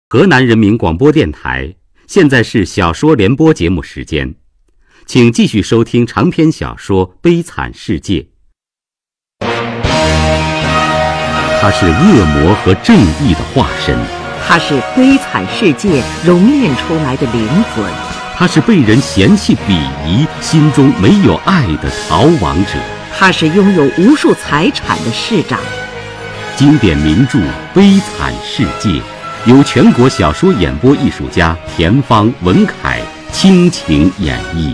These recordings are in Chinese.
河南人民广播电台，现在是小说联播节目时间，请继续收听长篇小说《悲惨世界》。它是恶魔和正义的化身， 它是悲惨世界熔炼出来的灵魂， 它是被人嫌弃鄙夷、心中没有爱的逃亡者， 它是拥有无数财产的市长。 经典名著《悲惨世界》由全国小说演播艺术家田芳、文凯倾情演绎。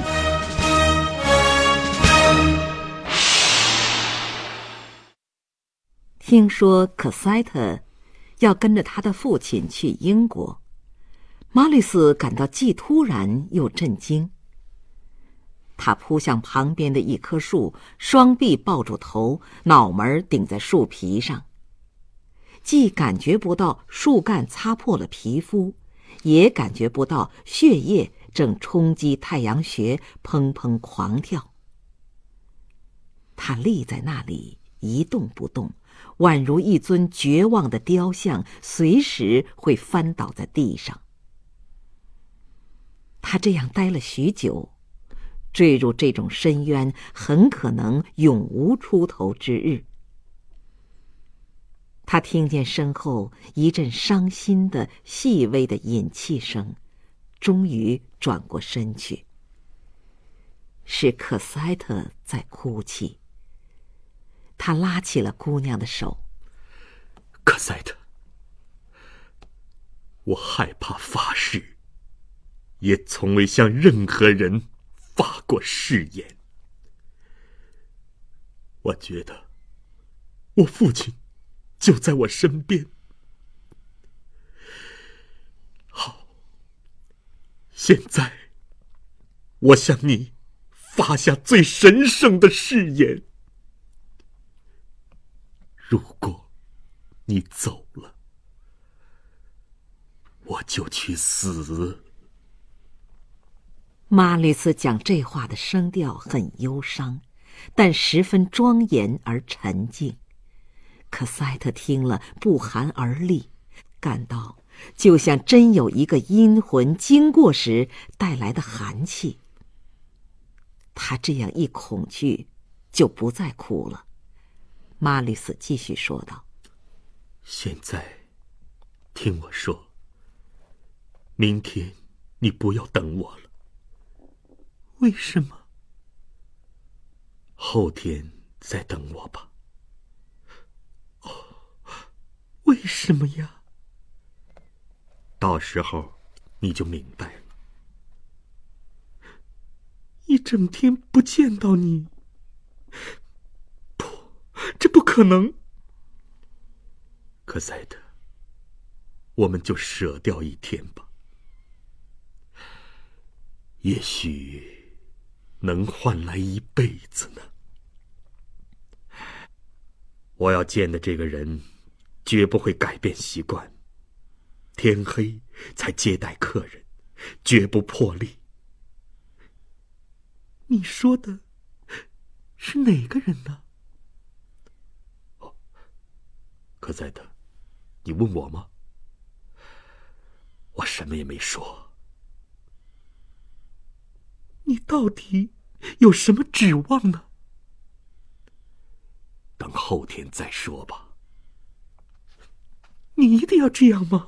听说可塞特要跟着他的父亲去英国，马吕斯感到既突然又震惊。他扑向旁边的一棵树，双臂抱住头，脑门顶在树皮上，既感觉不到树干擦破了皮肤，也感觉不到血液正冲击太阳穴砰砰狂跳。他立在那里一动不动，宛如一尊绝望的雕像，随时会翻倒在地上。他这样待了许久，坠入这种深渊很可能永无出头之日。他听见身后一阵伤心的细微的饮气声，终于转过身去。是可塞特在哭泣。他拉起了姑娘的手。 可塞特，我害怕发誓，也从未向任何人发过誓言。我觉得我父亲就在我身边。好，现在我向你发下最神圣的誓言：如果你走了，我就去死。 马吕斯讲这话的声调很忧伤，但十分庄严而沉静。可塞特听了不寒而栗，感到就像真有一个阴魂经过时带来的寒气。他这样一恐惧，就不再哭了。马吕斯继续说道： 现在听我说，明天你不要等我了。 为什么？ 后天再等我吧。 为什么呀？ 到时候你就明白了。 一整天不见到你，不，这不可能。 可塞特，我们就舍掉一天吧，也许能换来一辈子呢。我要见的这个人绝不会改变习惯，天黑才接待客人，绝不破例。 你说的是哪个人呢？ 可塞特，你问我吗？我什么也没说。 你到底有什么指望呢？ 等后天再说吧。 你一定要这样吗？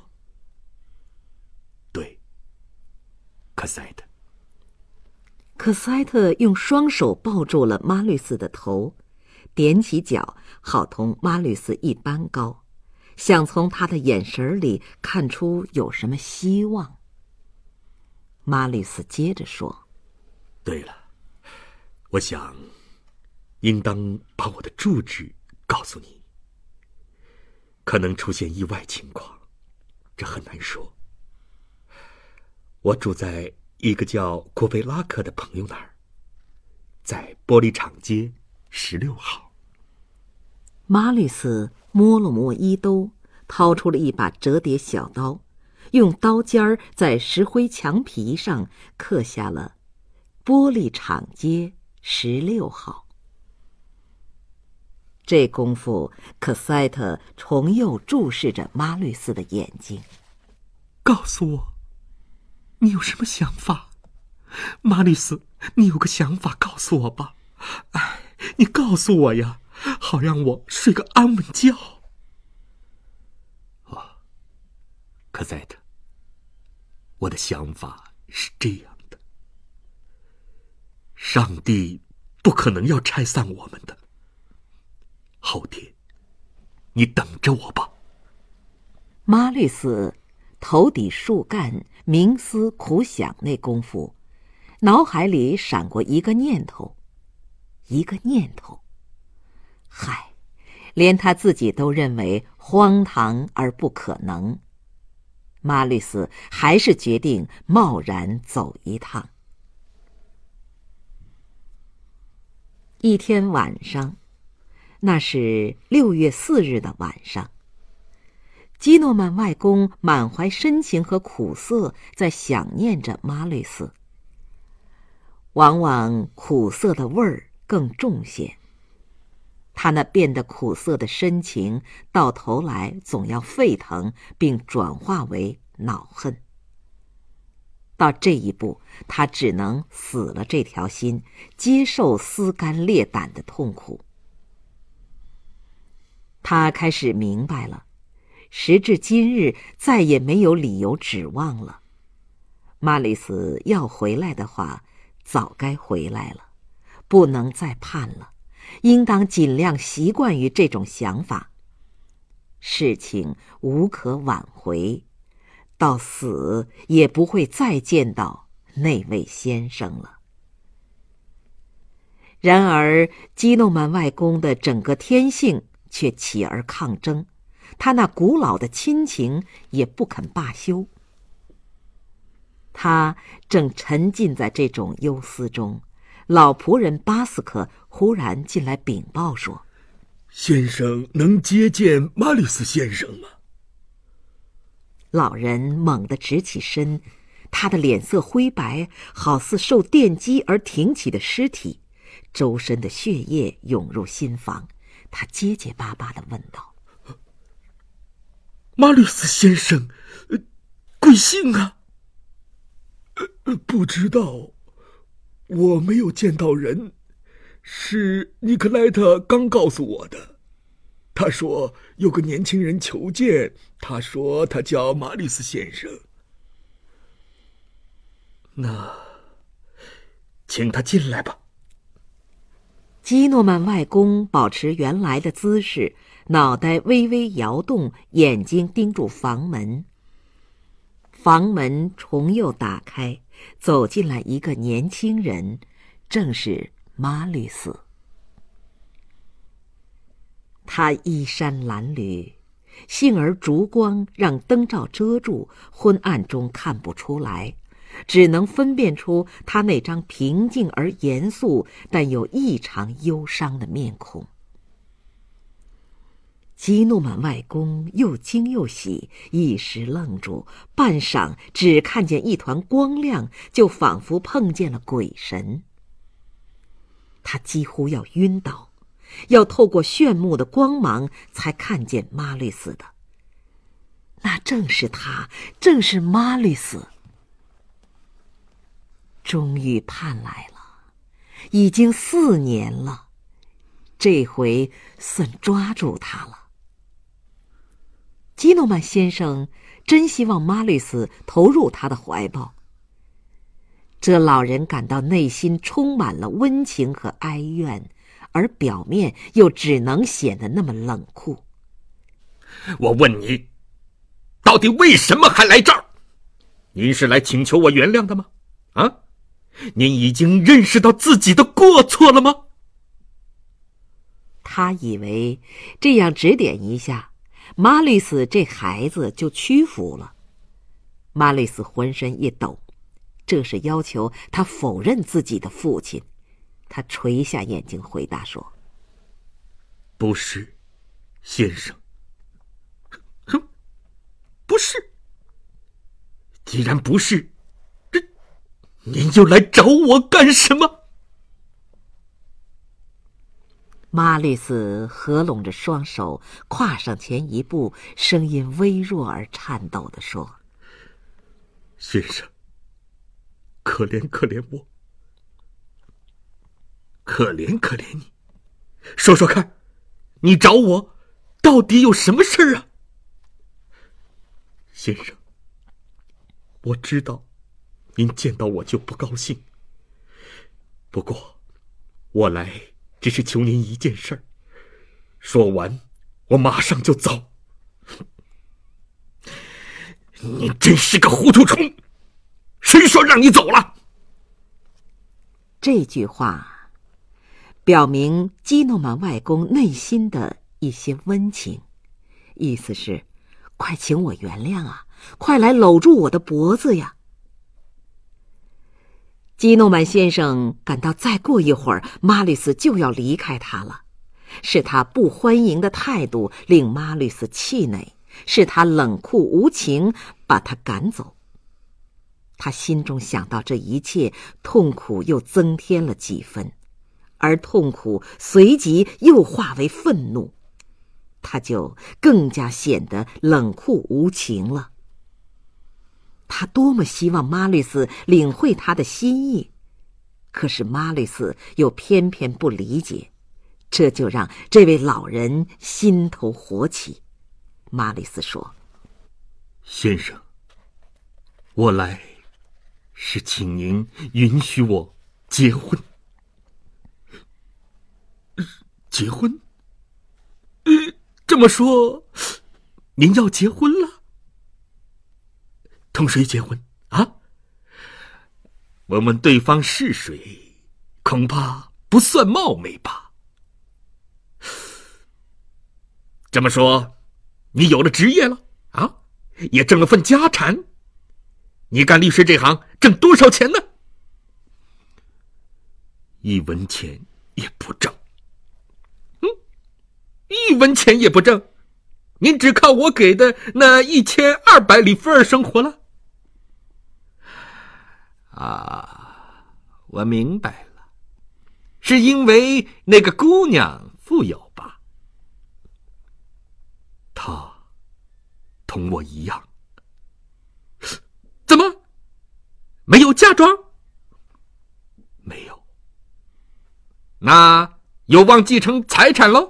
对，可塞特。 可塞特用双手抱住了马吕斯的头，踮起脚，好同马吕斯一般高，想从他的眼神里看出有什么希望。马吕斯接着说： 对了，我想应当把我的住址告诉你。可能出现意外情况，这很难说。我住在一个叫库贝拉克的朋友那儿，在玻璃厂街16号。 马吕斯摸了摸衣兜，掏出了一把折叠小刀，用刀尖在石灰墙皮上刻下了玻璃厂街16号。这功夫，可塞特重又注视着马吕斯的眼睛。 告诉我，你有什么想法？玛丽斯，你有个想法告诉我吧。哎，你告诉我呀，好让我睡个安稳觉。科赛特，我的想法是这样的：上帝不可能要拆散我们的。后天，你等着我吧。 玛丽斯头顶树干冥思苦想那功夫，脑海里闪过一个念头，嗨，连他自己都认为荒唐而不可能。玛丽斯还是决定贸然走一趟。一天晚上，那是6月4日的晚上，基诺曼外公满怀深情和苦涩，在想念着玛丽斯。往往苦涩的味儿更重些，他那变得苦涩的深情，到头来总要沸腾，并转化为恼恨。到这一步，他只能死了这条心，接受撕肝裂胆的痛苦。他开始明白了，时至今日，再也没有理由指望了。玛丽斯要回来的话，早该回来了，不能再盼了，应当尽量习惯于这种想法。事情无可挽回，到死也不会再见到那位先生了。然而基诺曼外公的整个天性却起而抗争，他那古老的亲情也不肯罢休。他正沉浸在这种忧思中，老仆人巴斯克忽然进来禀报说： 先生能接见玛丽斯先生吗？ 老人猛地直起身，他的脸色灰白，好似受电击而挺起的尸体，周身的血液涌入心房。他结结巴巴地问道： 玛丽斯先生，贵姓啊？不知道，我没有见到人，是尼克莱特刚告诉我的。他说有个年轻人求见，他说他叫玛丽斯先生。那，请他进来吧。 基诺曼外公保持原来的姿势，脑袋微微摇动，眼睛盯住房门。房门重又打开，走进来一个年轻人，正是玛丽斯。他衣衫褴褛，幸而烛光让灯罩遮住，昏暗中看不出来，只能分辨出他那张平静而严肃但又异常忧伤的面孔。基诺曼外公又惊又喜，一时愣住，半晌只看见一团光亮，就仿佛碰见了鬼神。他几乎要晕倒，要透过炫目的光芒才看见玛丽斯的。那正是他，正是玛丽斯。终于盼来了，已经4年了，这回算抓住他了。基诺曼先生真希望玛丽斯投入他的怀抱。这老人感到内心充满了温情和哀怨，而表面又只能显得那么冷酷。 我问你，到底为什么还来这儿？您是来请求我原谅的吗？啊？您已经认识到自己的过错了吗？ 他以为这样指点一下，玛丽斯这孩子就屈服了。玛丽斯浑身一抖，这是要求他否认自己的父亲。他垂下眼睛回答说： 不是，先生。不是。既然不是，您又来找我干什么？ 玛丽斯合拢着双手，跨上前一步，声音微弱而颤抖地说： 先生，可怜可怜我，可怜可怜你，说说看，你找我到底有什么事儿啊？先生，我知道您见到我就不高兴，不过我来只是求您一件事儿，说完我马上就走。你真是个糊涂虫，谁说让你走了？ 这句话表明基诺曼外公内心的一些温情，意思是快请我原谅啊，快来搂住我的脖子呀。基诺曼先生感到再过一会儿马吕斯就要离开他了，是他不欢迎的态度令马吕斯气馁，是他冷酷无情把他赶走。他心中想到这一切，痛苦又增添了几分，而痛苦随即又化为愤怒，他就更加显得冷酷无情了。他多么希望马吕斯领会他的心意，可是马吕斯又偏偏不理解，这就让这位老人心头火起。马吕斯说： 先生，我来是请您允许我结婚。结婚？这么说，您要结婚了？同谁结婚啊？问问对方是谁，恐怕不算冒昧吧。这么说，你有了职业了啊，也挣了份家产。你干律师这行挣多少钱呢？1文钱也不挣。1文钱也不挣，您只靠我给的那1200里弗尔生活了。我明白了，是因为那个姑娘富有吧？她同我一样。怎么？没有嫁妆？没有。那有望继承财产喽？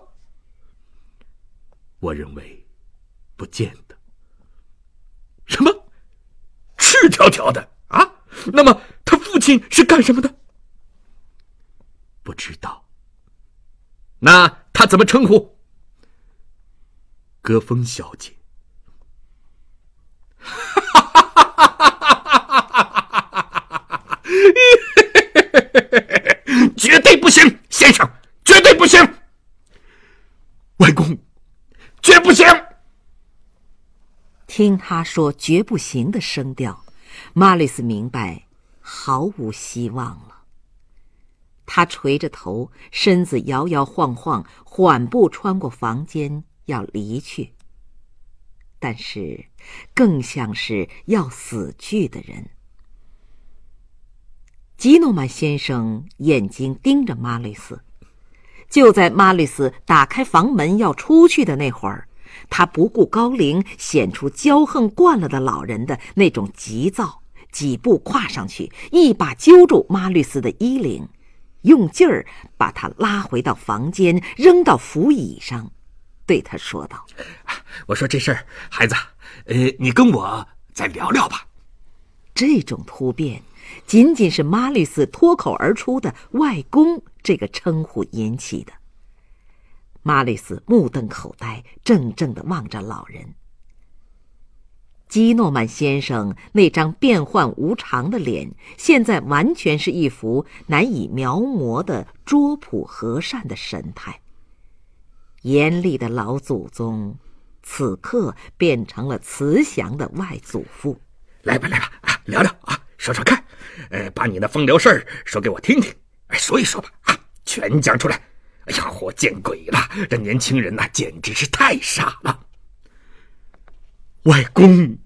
我认为不见得。什么？赤条条的啊？那么他父亲是干什么的？不知道。那他怎么称呼？戈峰小姐。绝对不行，先生，绝对不行。外公，绝不行。 听他说绝不行的声调，马吕斯明白毫无希望了。他垂着头，身子摇摇晃晃，缓步穿过房间要离去，但是更像是要死去的人。基诺曼先生眼睛盯着马吕斯，就在马吕斯打开房门要出去的那会儿，他不顾高龄，显出骄横惯了的老人的那种急躁，几步跨上去，一把揪住马吕斯的衣领，用劲儿把他拉回到房间，扔到扶椅上，对他说道： 我说这事儿，孩子，你跟我再聊聊吧。 这种突变仅仅是马吕斯脱口而出的外公这个称呼引起的。马吕斯目瞪口呆，怔怔地望着老人。基诺曼先生那张变幻无常的脸，现在完全是一副难以描摹的拙朴和善的神态。严厉的老祖宗此刻变成了慈祥的外祖父。 来吧聊聊啊，说说看，把你的风流事儿说给我听听，说一说吧啊，全讲出来。哎呀，我见鬼了，这年轻人呐，简直是太傻了。外公，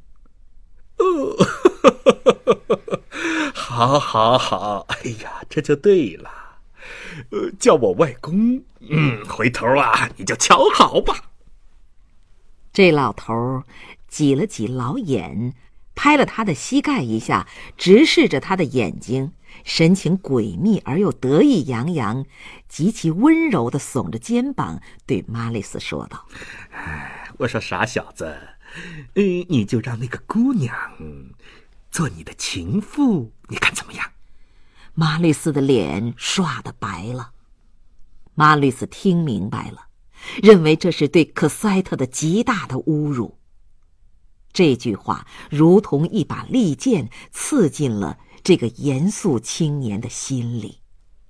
好，哎呀，这就对了，叫我外公，回头啊，你就瞧好吧。 这老头挤了挤老眼， 拍了他的膝盖一下，直视着他的眼睛，神情诡秘而又得意洋洋，极其温柔地耸着肩膀，对玛丽斯说道： 我说傻小子，你就让那个姑娘做你的情妇，你看怎么样？ 玛丽斯的脸唰地白了。玛丽斯听明白了，认为这是对可塞特的极大的侮辱。这句话如同一把利剑，刺进了这个严肃青年的心里。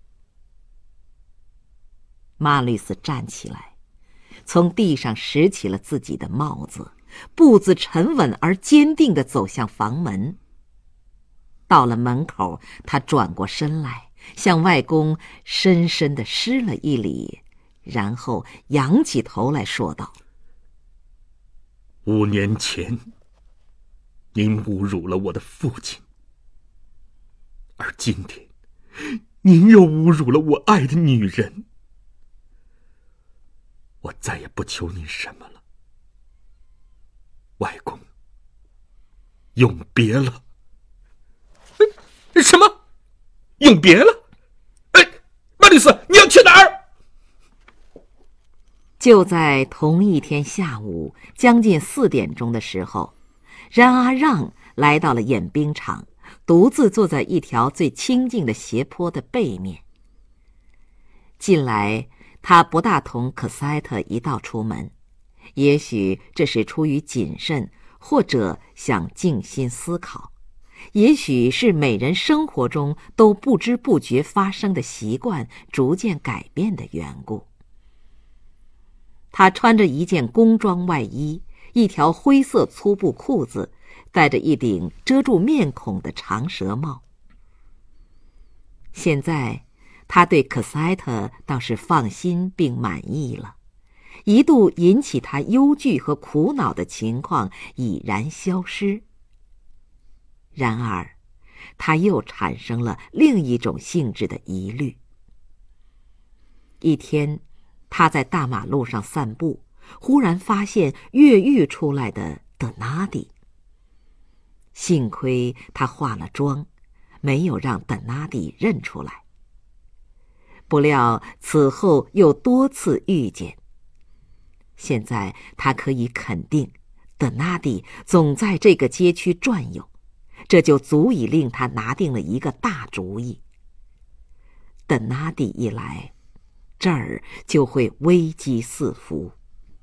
玛丽斯站起来，从地上拾起了自己的帽子，步子沉稳而坚定地走向房门。到了门口，他转过身来，向外公深深地施了一礼，然后仰起头来说道 ：5年前，您侮辱了我的父亲，而今天，您又侮辱了我爱的女人。我再也不求您什么了，外公，永别了。什么？永别了？玛丽斯，你要去哪儿？ 就在同一天下午将近4点钟的时候，冉阿让来到了演兵场，独自坐在一条最清静的斜坡的背面。近来他不大同可塞特一道出门，也许这是出于谨慎，或者想静心思考，也许是每人生活中都不知不觉发生的习惯逐渐改变的缘故。他穿着一件工装外衣，一条灰色粗布裤子，戴着一顶遮住面孔的长蛇帽。现在他对可塞特倒是放心并满意了，一度引起他忧惧和苦恼的情况已然消失。然而他又产生了另一种性质的疑虑。一天，他在大马路上散步，忽然发现越狱出来的德纳迪。幸亏他化了妆，没有让德纳迪认出来。不料此后又多次遇见。现在他可以肯定，德纳迪总在这个街区转悠，这就足以令他拿定了一个大主意。德纳迪一来，这儿就会危机四伏。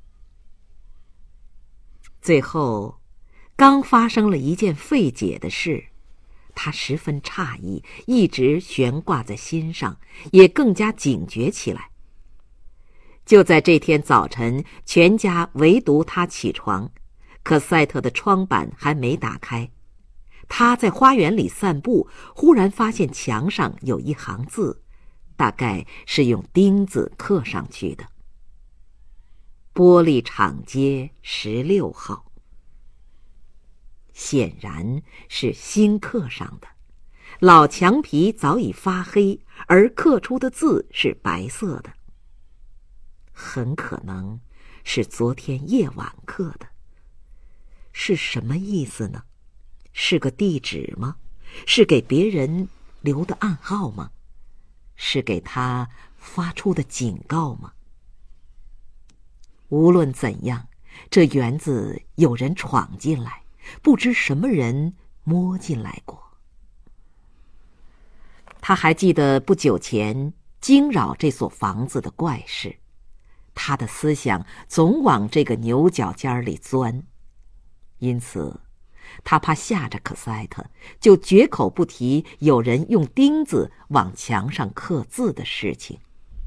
最后，刚发生了一件费解的事，他十分诧异，一直悬挂在心上，也更加警觉起来。就在这天早晨，全家唯独他起床，可塞特的窗板还没打开。他在花园里散步，忽然发现墙上有一行字，大概是用钉子刻上去的：玻璃厂街16号。显然是新刻上的，老墙皮早已发黑，而刻出的字是白色的，很可能是昨天夜晚刻的。是什么意思呢？是个地址吗？是给别人留的暗号吗？是给他发出的警告吗？无论怎样，这园子有人闯进来，不知什么人摸进来过。他还记得不久前惊扰这所房子的怪事，他的思想总往这个牛角尖里钻，因此他怕吓着可塞特，就绝口不提有人用钉子往墙上刻字的事情。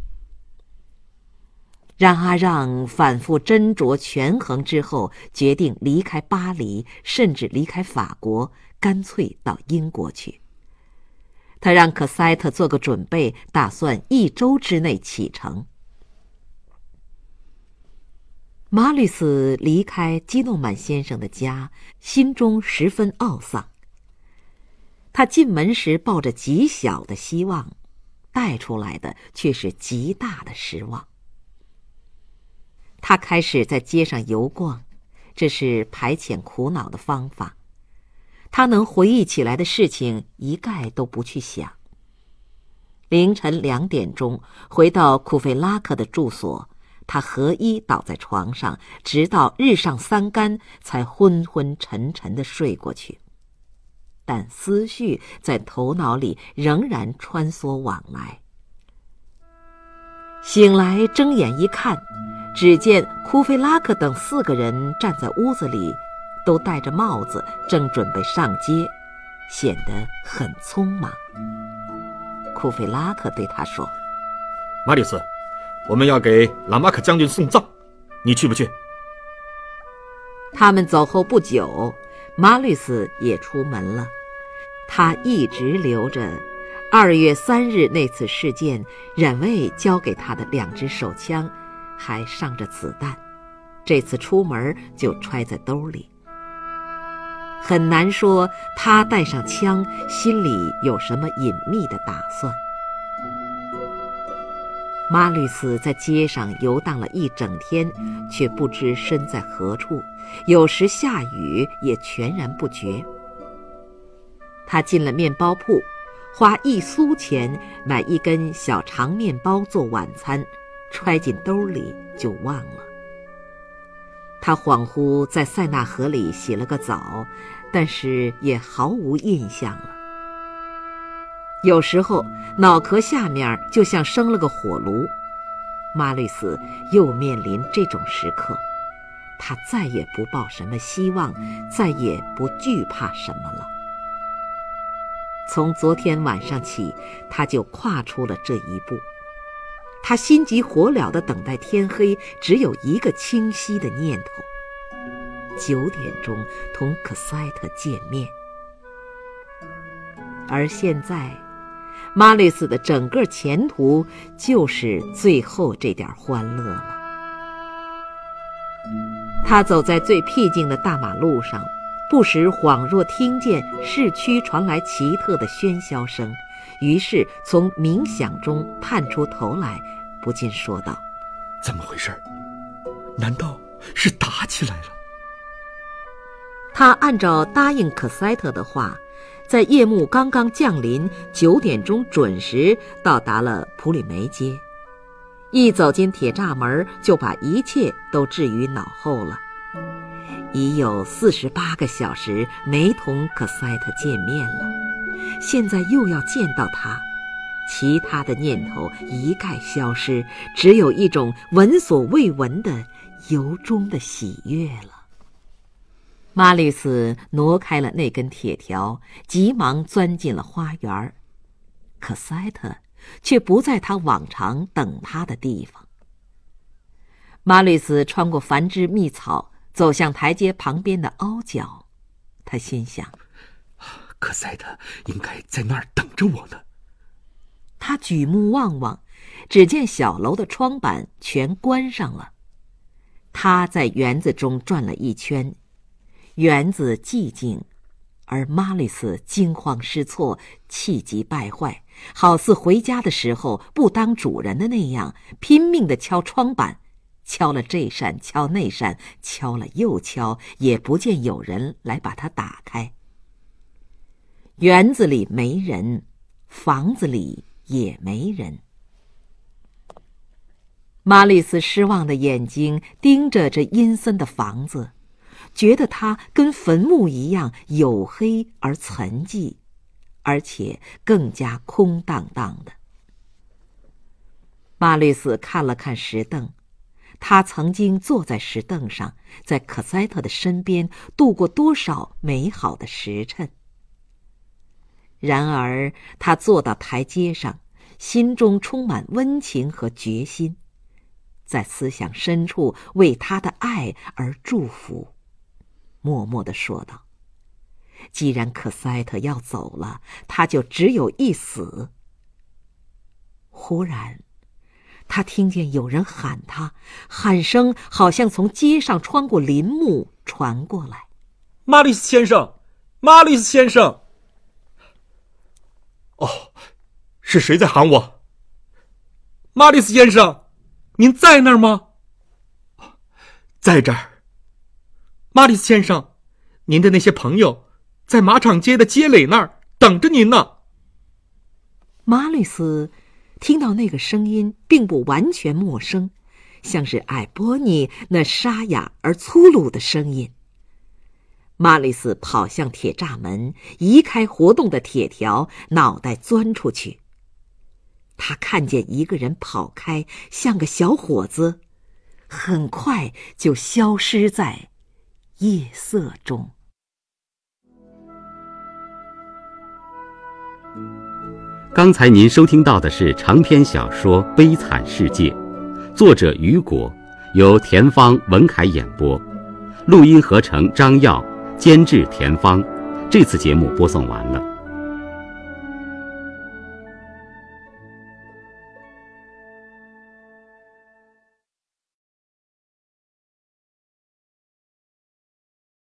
冉阿让反复斟酌权衡之后，决定离开巴黎，甚至离开法国，干脆到英国去。他让可塞特做个准备，打算1周之内启程。马吕斯离开基诺曼先生的家，心中十分懊丧。他进门时抱着极小的希望，带出来的却是极大的失望。他开始在街上游逛，这是排遣苦恼的方法。 他能回忆起来的事情一概都不去想。凌晨2点钟回到库菲拉克的住所，他合衣倒在床上，直到日上3竿才昏昏沉沉地睡过去。但思绪在头脑里仍然穿梭往来。醒来睁眼一看，只见库菲拉克等4个人站在屋子里，都戴着帽子，正准备上街，显得很匆忙。库菲拉克对他说： 马里斯，我们要给拉马克将军送葬，你去不去？ 他们走后不久，马吕斯也出门了。他一直留着2月3日那次事件冉卫交给他的2支手枪，还上着子弹，这次出门就揣在兜里。很难说他带上枪心里有什么隐秘的打算。马吕斯在街上游荡了一整天，却不知身在何处，有时下雨也全然不觉。他进了面包铺，花1苏钱买1根小长面包做晚餐，揣进兜里就忘了。他恍惚在塞纳河里洗了个澡，但是也毫无印象了。有时候脑壳下面就像生了个火炉。马吕斯又面临这种时刻，他再也不抱什么希望，再也不惧怕什么了。从昨天晚上起，他就跨出了这一步。他心急火燎地等待天黑，只有一个清晰的念头：9点钟同可塞特见面。而现在，马吕斯的整个前途就是最后这点欢乐了。他走在最僻静的大马路上，不时恍若听见市区传来奇特的喧嚣声，于是从冥想中探出头来，不禁说道： 怎么回事？难道是打起来了？ 他按照答应可塞特的话，在夜幕刚刚降临9点钟准时到达了普里梅街。一走进铁栅门，就把一切都置于脑后了。已有48个小时没同可塞特见面了，现在又要见到他，其他的念头一概消失，只有一种闻所未闻的由衷的喜悦了。马吕斯挪开了那根铁条，急忙钻进了花园，可塞特却不在他往常等他的地方。马吕斯穿过繁枝密草，走向台阶旁边的凹角，他心想： 可塞特应该在那儿等着我呢。 他举目望望，只见小楼的窗板全关上了。他在园子中转了一圈，园子寂静，而马吕斯惊慌失措，气急败坏，好似回家的时候不当主人的那样，拼命地敲窗板，敲了这扇，敲那扇，敲了又敲，也不见有人来把它打开。园子里没人，房子里也没人。马吕斯失望的眼睛盯着这阴森的房子，觉得它跟坟墓一样黝黑而沉寂，而且更加空荡荡的。马吕斯看了看石凳，他曾经坐在石凳上，在可塞特的身边度过多少美好的时辰。然而他坐到台阶上，心中充满温情和决心，在思想深处为他的爱而祝福，默默地说道：既然可塞特要走了，他就只有一死。忽然他听见有人喊他，喊声好像从街上穿过林木传过来： 马吕斯先生，马吕斯先生！哦，是谁在喊我？马吕斯先生，您在那儿吗？在这儿。马吕斯先生，您的那些朋友在马场街的街垒那儿等着您呢。 玛丽斯听到那个声音并不完全陌生，像是艾波尼那沙哑而粗鲁的声音。玛丽斯跑向铁栅门，移开活动的铁条，脑袋钻出去。他看见一个人跑开，像个小伙子，很快就消失在夜色中。 刚才您收听到的是长篇小说《悲惨世界》，作者雨果，由田芳、文凯演播，录音合成张耀，监制田芳。这次节目播送完了。